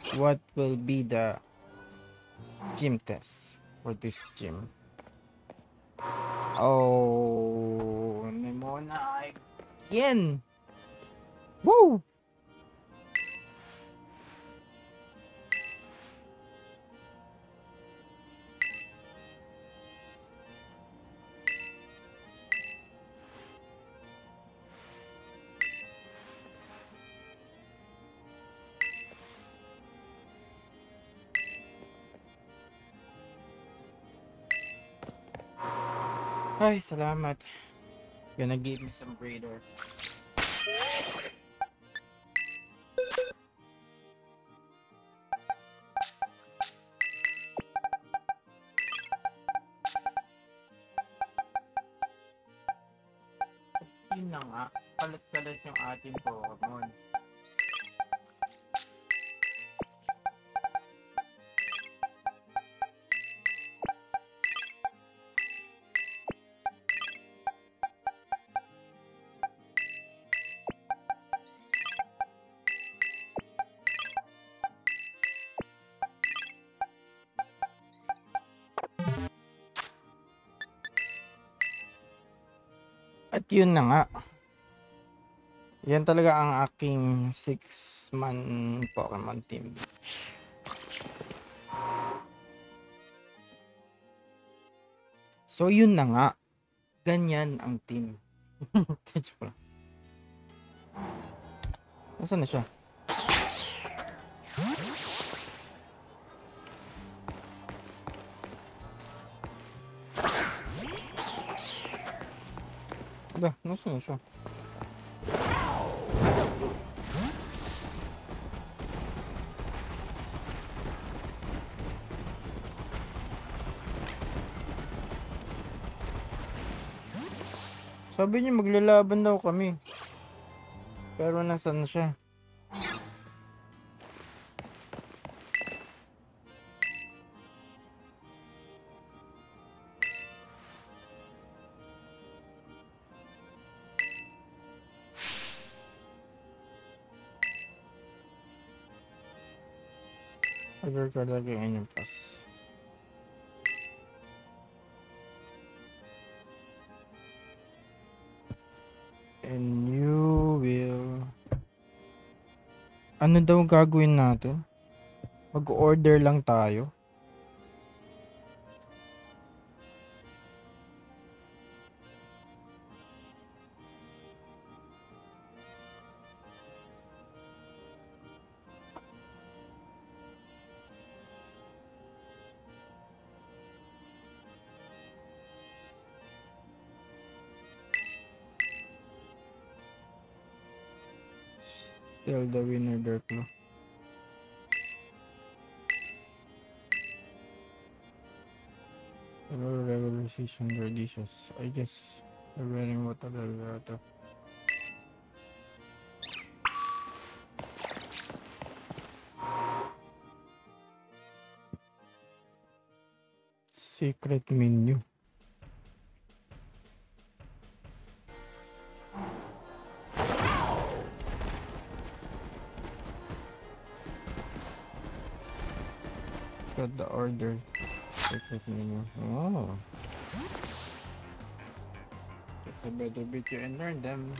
What will be the gym test for this gym? Oh, Nimona again. Woo! Ay, salamat. Gonna give me some breather. Yun na nga, palit-palit yung ating Pokemon. At yun na nga, yan talaga ang aking 6-man Pokemon team. So yun na nga, ganyan ang team. Nasaan na siya? Wala, nasaan na siya? Sabi niya maglalaban daw kami. Pero nasaan na siya? Agar ka lagi ang pass. And you will... Ano daw gagawin natin? Mag-order lang tayo. Still the winner, Dirklo. Regular season delicious. I guess we're wearing what a regular. Secret menu. Got the order. Secret menu. Oh. Just a better beat you and learn them.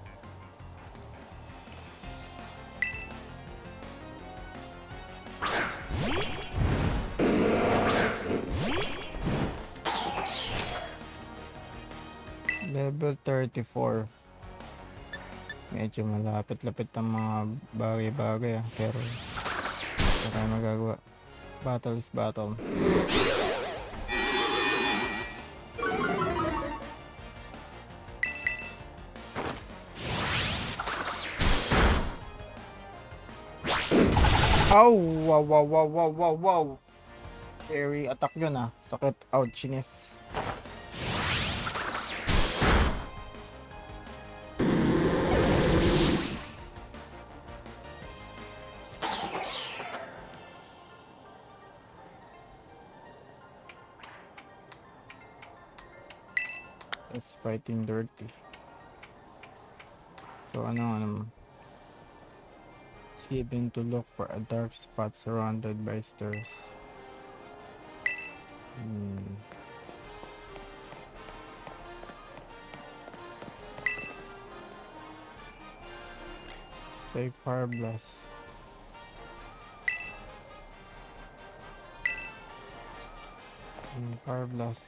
Level 34. Medyo malapit-lapit ang mga bagay-bagay pero wala tayong magagawa. Battle is battle. Oh, wow, wow, wow, wow, wow, wow. Airy attack yun ah. Sakit, ouchiness. It's fighting dirty. So ano given to look for a dark spot surrounded by stars. Say Fire Blast. Fire Blast.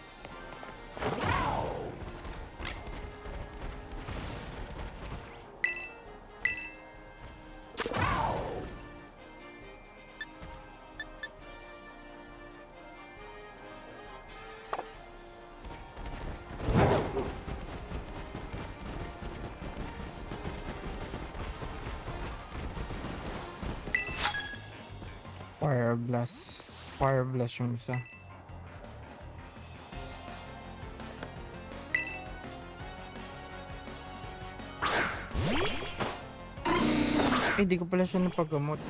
Fire Blast. Fire Blast yung isa. Hindi ko pala siya napagamot.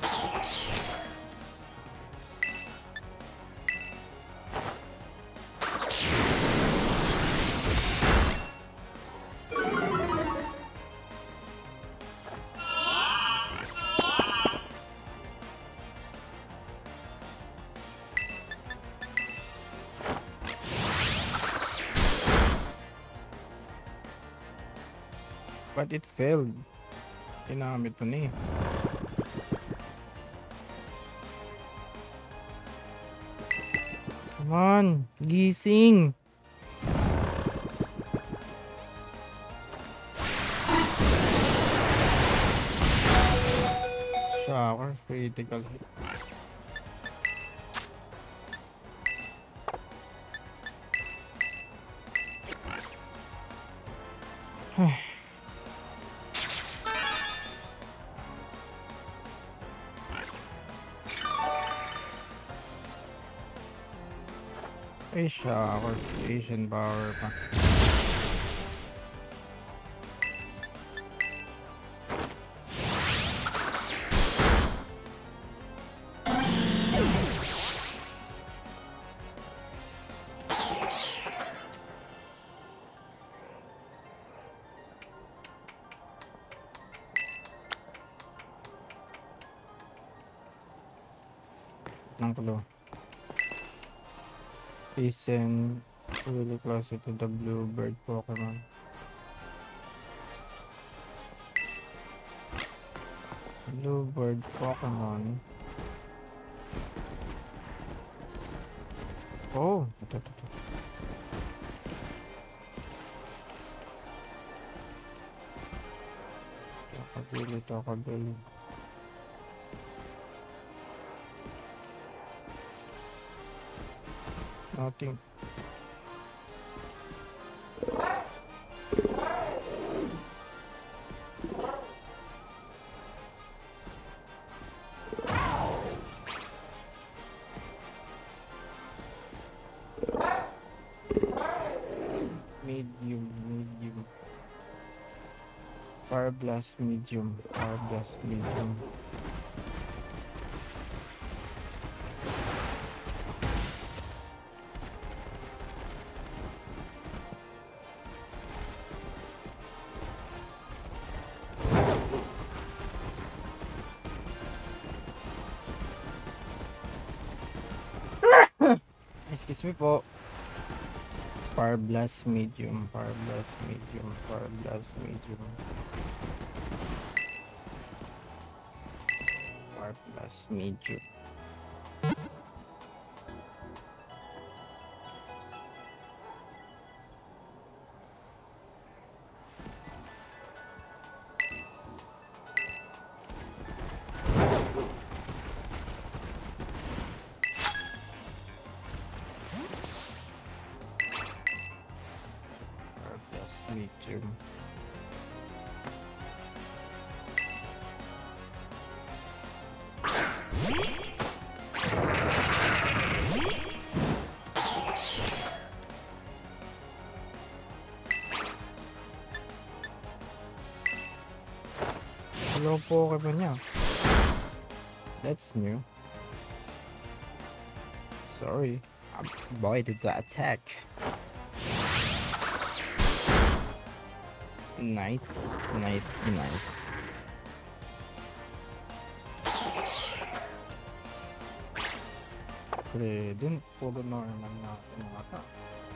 But it failed. Ginamit mo na eh. Come on, gising. Shocker, critical hit. Ay, shocker, Asian power pa. Nang kulo. Listen really close to the bluebird Pokemon. Bluebird Pokemon. Oh, ito. Takabili. Nothing. Medium. Fire Blast medium. Excuse me po. Fire Blast medium. Fire Blast medium. Hello Pokemon niya. That's new. Sorry, I avoided the attack. Nice. Fredin, puro normal natin mga tao.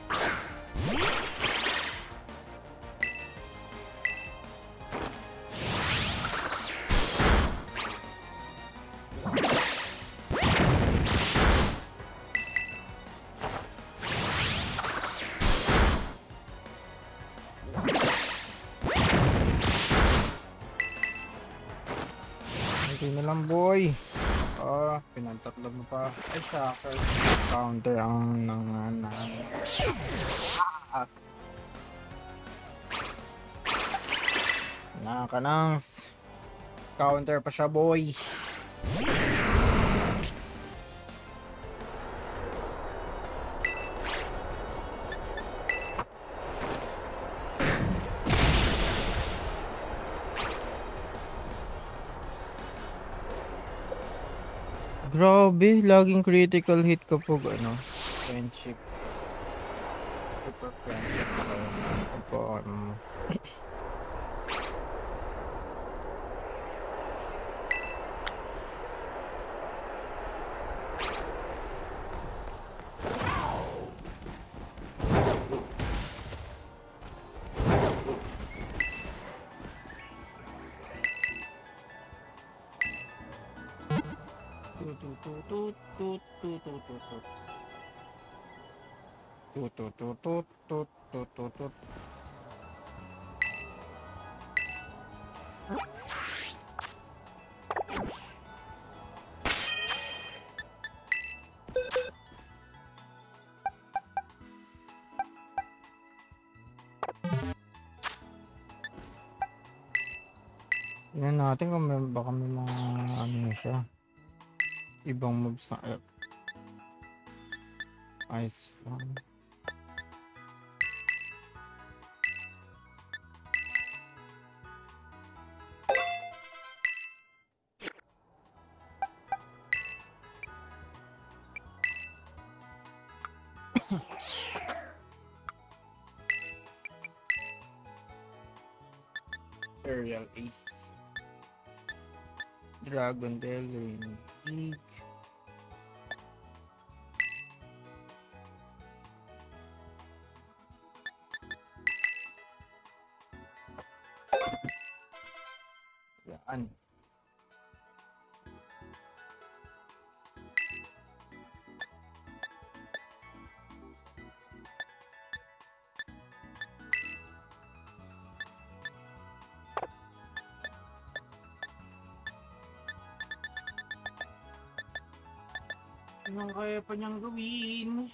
Okay na lang boy. Pinantatlo mo pa. Ay, shocker. Counter ang nanganan. Nakakanangs. Counter pa siya boy. Grabe, laging critical hit kapag ano, friendship. Super friendship. Kapag yan natin kung baka may mga ano na siya. Ibang moves na ice fan. Aerial Ace. Dragon Tail, League. Yan. Anong kaya pa niyang gawin?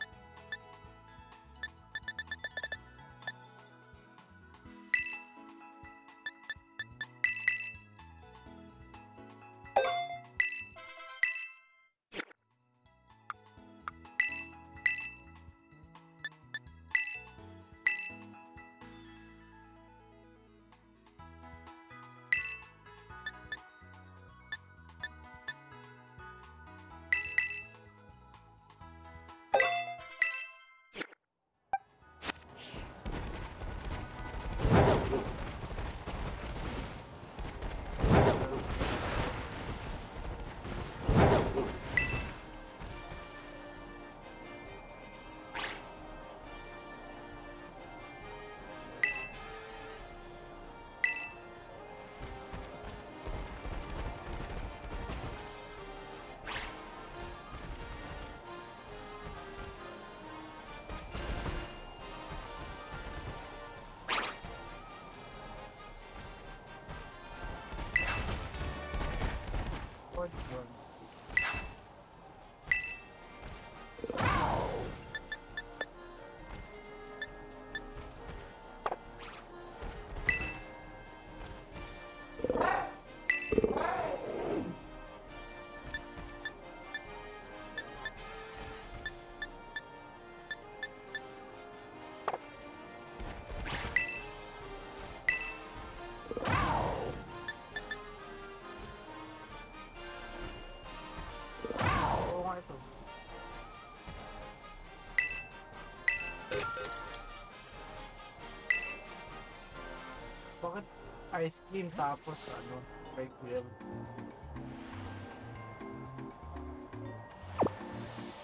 Bakit ice cream tapos ano, by grill?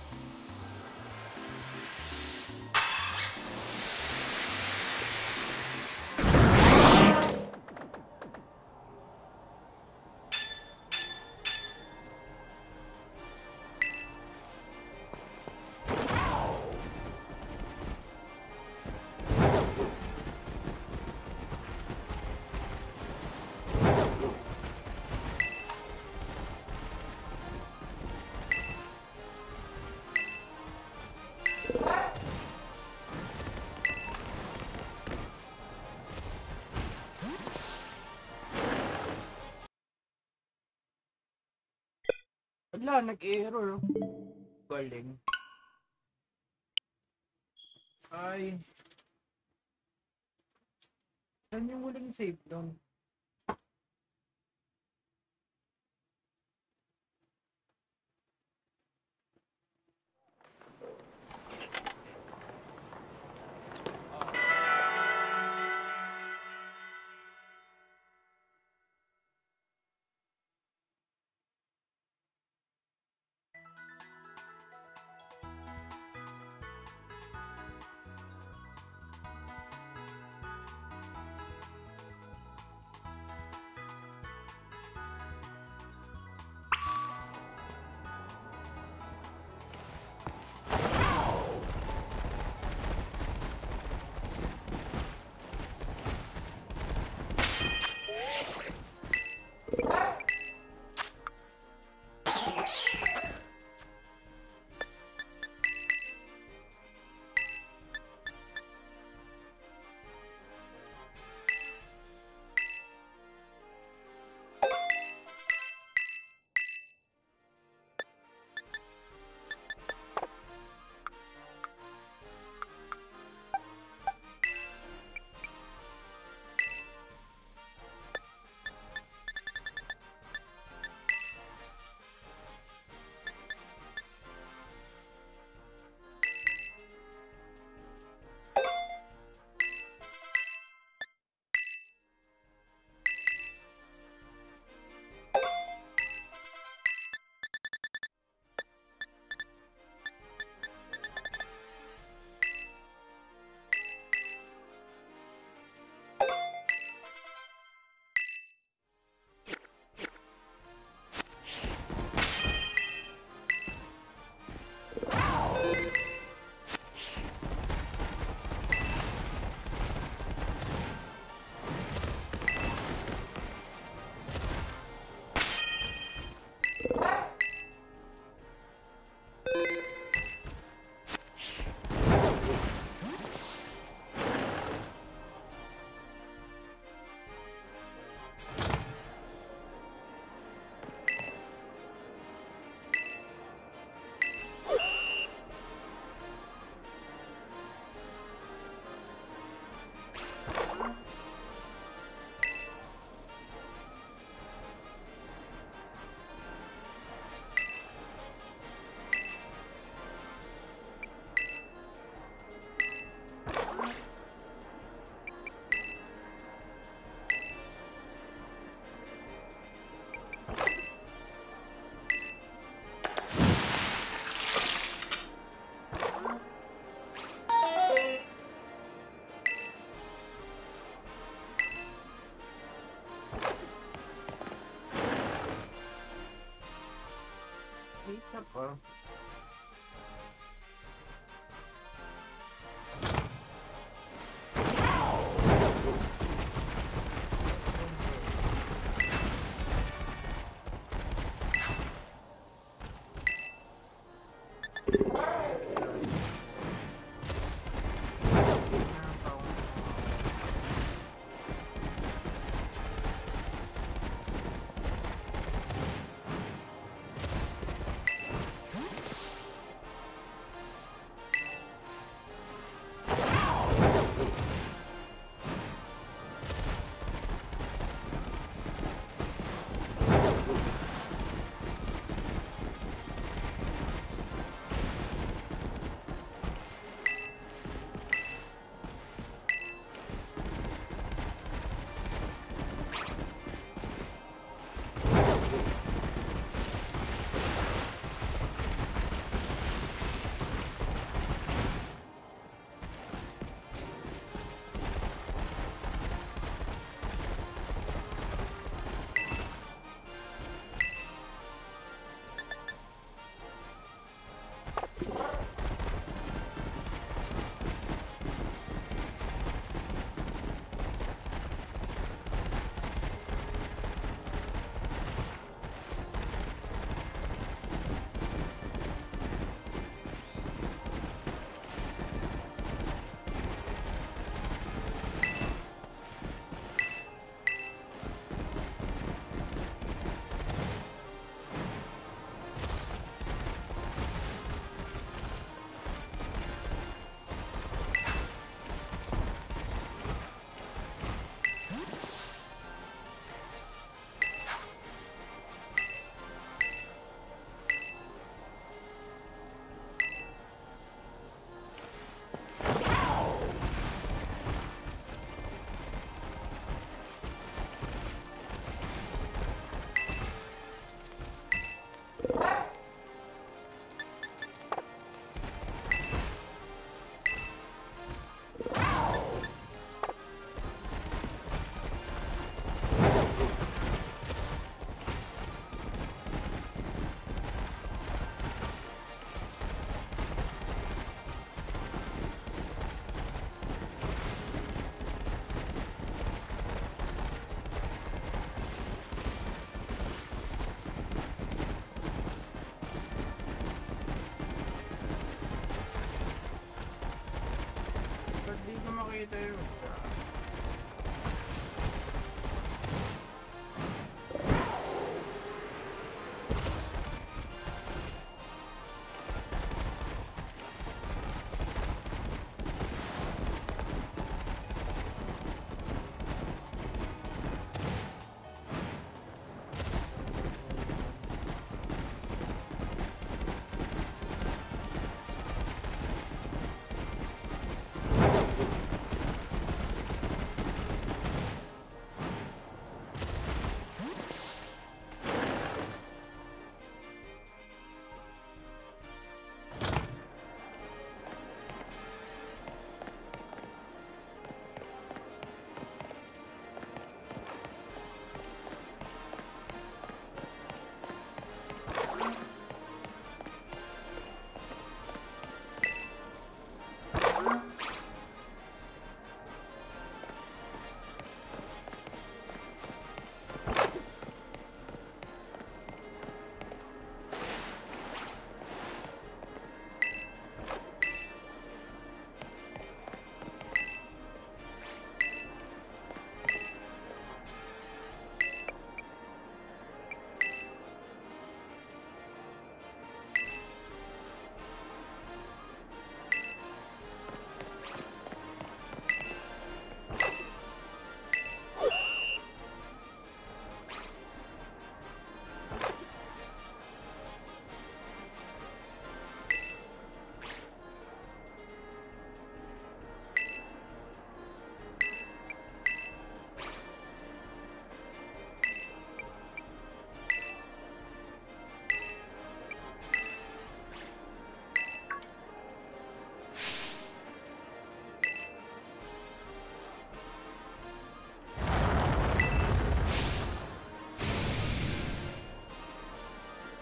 Wala, nag-error. Galing. Ay. Saan yung huling save doon? May isa pa.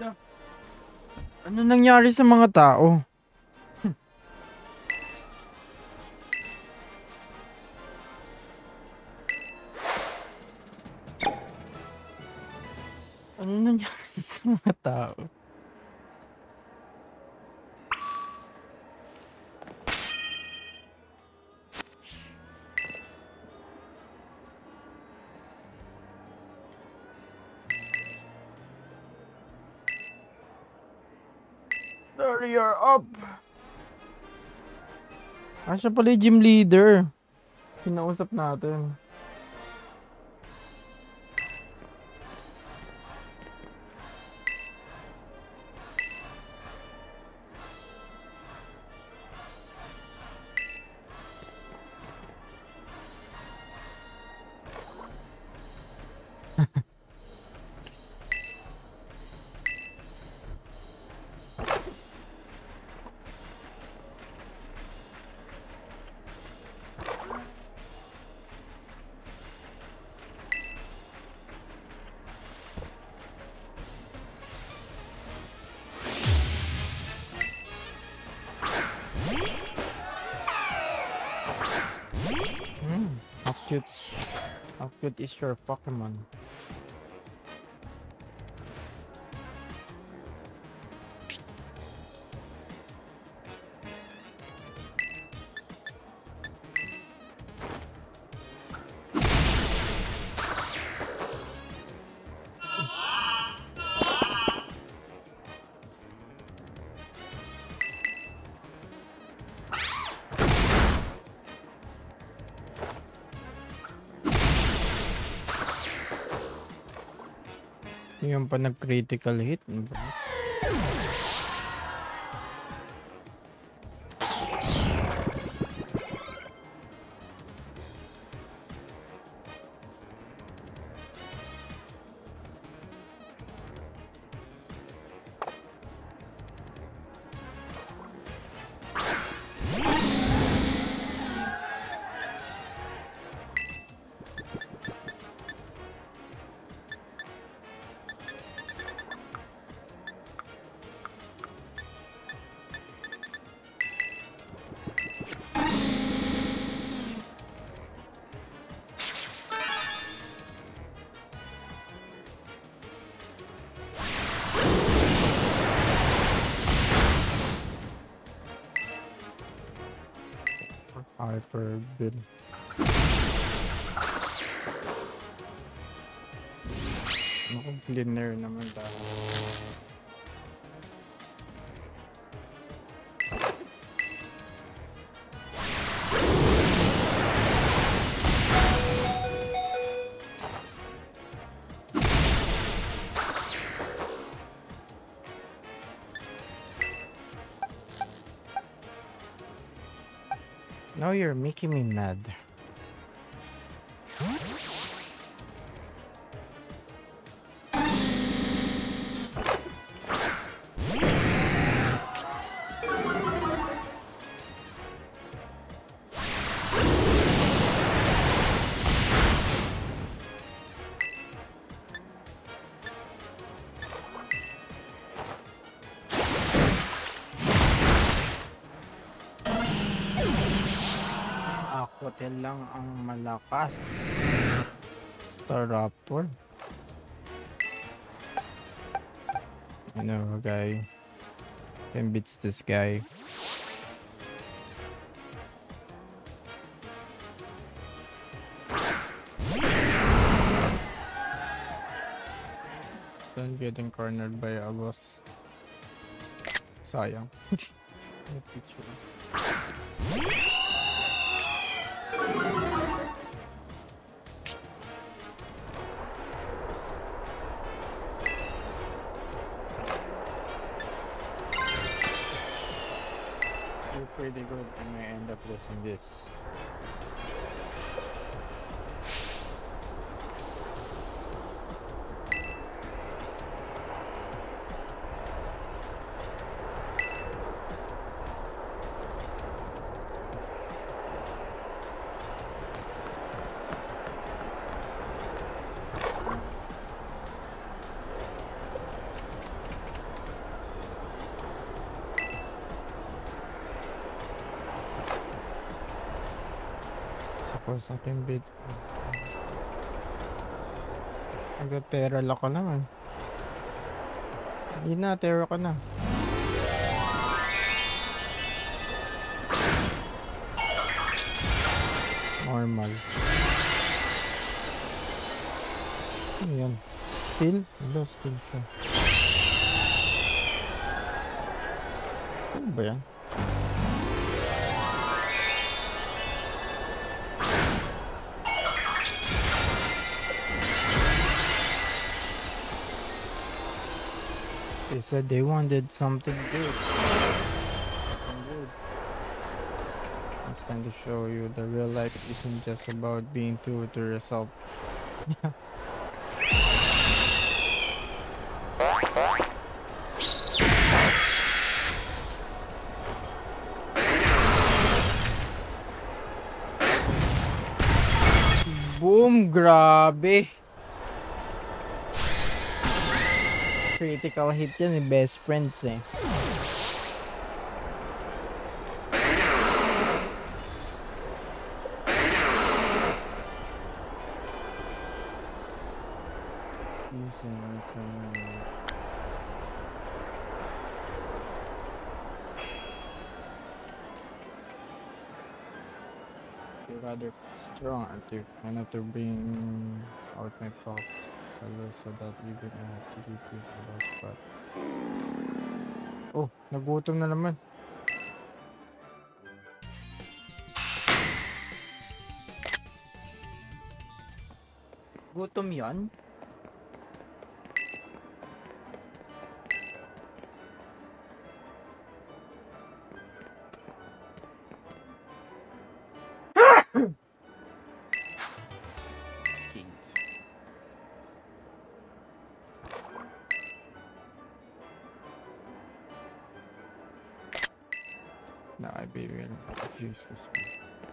Ano nangyari sa mga tao? Ano nangyari sa mga tao? There you're up! Siya pala yung gym leader. Kinausap natin. How cute. How cute is your Pokemon? Yung pa nag-critical hit. Hyper Bill. Naku, cleaner naman tayo. Now you're making me mad. Hotel lang ang malakas. Staraptor. I know a guy can beats this guy. Don't getting cornered by a boss. Sayang. Picture. You're pretty good. I may end up losing this. Tapos ating bid. Nag-terral ako naman. Yun na, terra ko na. Normal. Ano yan? Still? Hello, still siya. Still ba yan? They said they wanted something good. It's time to show you the real life isn't just about being true to yourself. Boom! Grabe! Critical hit yan eh, best friends eh. You're rather strong, aren't you? Enough to bring out my pop color so that even I have to give you a low spot. Oh, nagutom na naman. Gutom yan? No, I be real. Refuse to speak.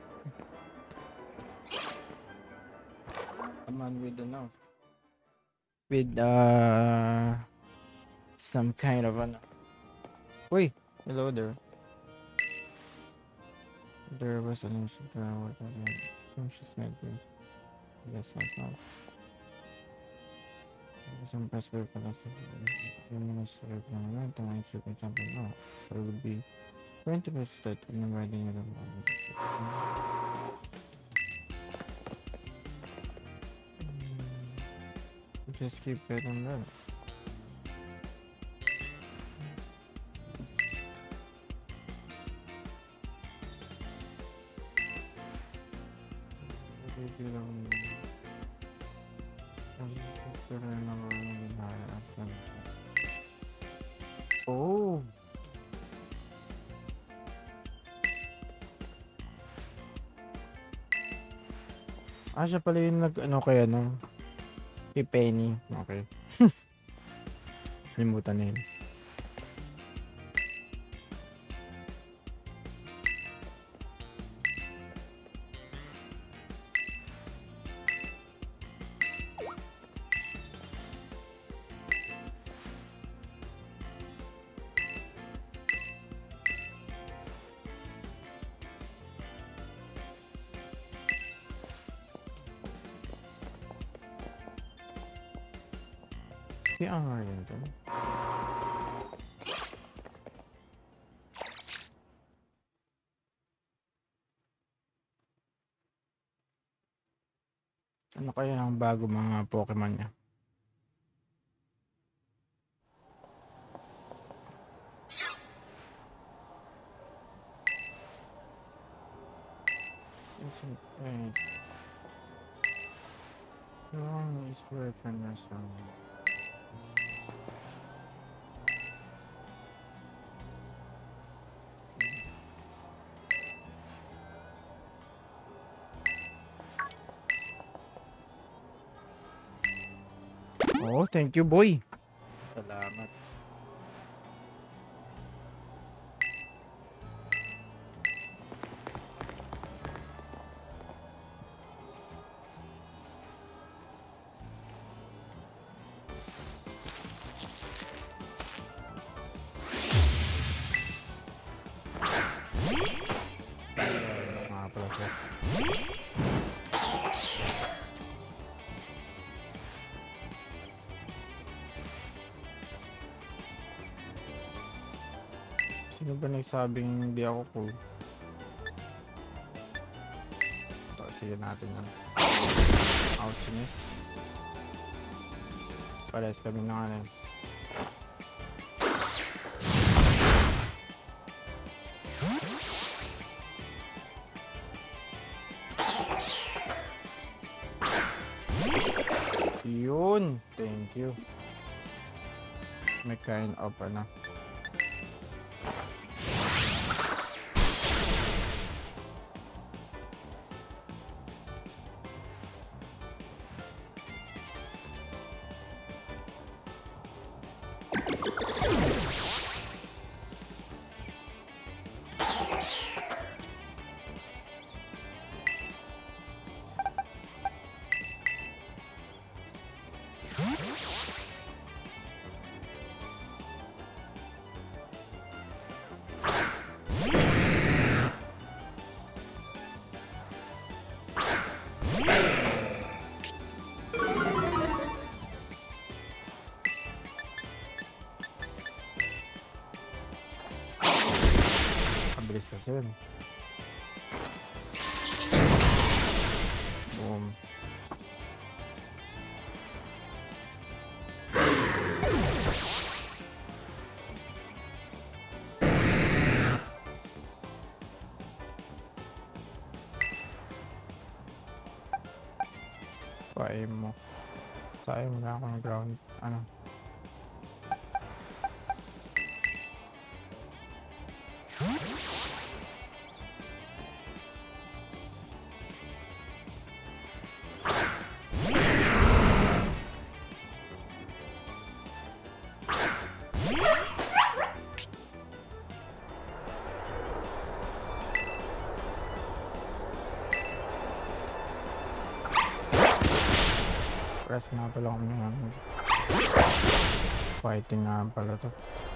A man with enough. With some kind of an. Wait, hello there. There was an instant what I assume she's made with. Yes, that's not. Some perspective philosophy. Feminist requirement, and I should be jumping now. So it would be 20% in inviting you. Just keep betting that. Oh. Ah, siya pala yung nag-ano kaya no? Kay Penny. Okay. Limutan na yun. Kaya nga yun doon. Ano kaya ang bago mga Pokemon niya? Isn't it? Long is weapon or something. Oh, thank you, boy. Salamat. Mga pala. Sino ba nagsabing hindi ako cool? Ito, sige natin yan. Ouchiness. Parehas kami ng ano. Yun! Thank you. May kind of ano. Kabilis kasi yun. Boom. Paim mo. Sayang wala akong ground. Ano? Press nga pala kung yung fighting nga pala to.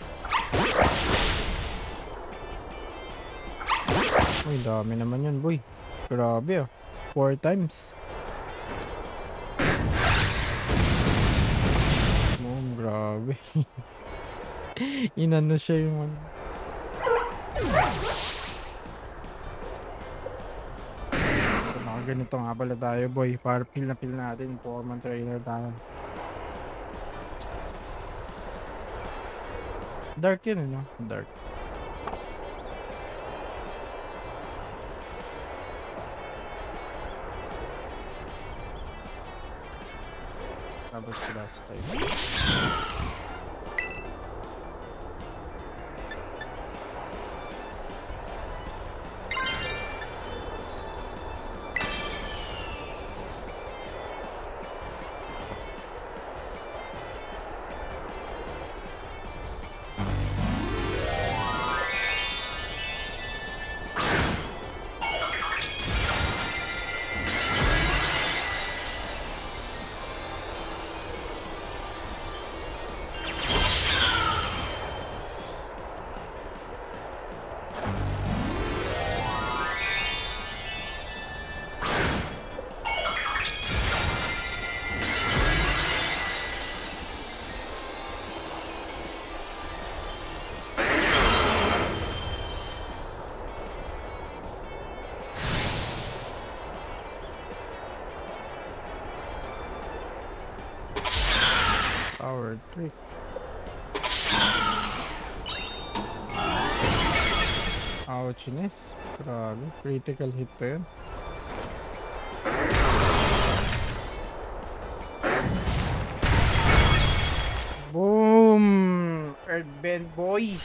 Uy, dami naman yun, boy. Grabe ah. 4 times. Boom, grabe. Inano siya yung ano. Ganito nga pala tayo, boy. Para feel na feel natin. Foreman trainer tayo. Dark yun, no? Dark. Tapos last time. Power trick. Ouchiness. Grabe. Critical hit pa yun. Boom! Earthbend boy!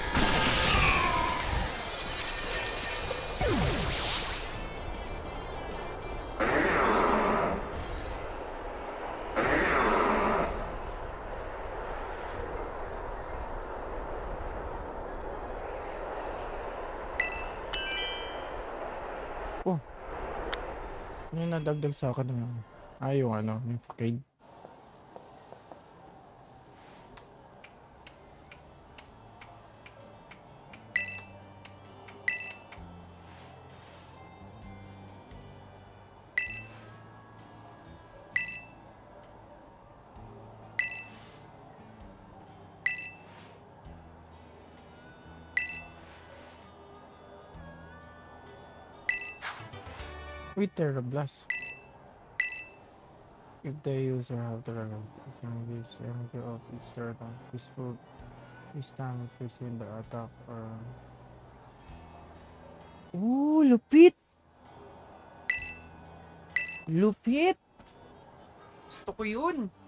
Oh, ano yung nadagdag sa akin ng yung ano, yung trade. with Terra Blast. If the user have the record, it can use energy of its turn on peaceful this time facing the attack or lupit! Lupit! Gusto ko yun.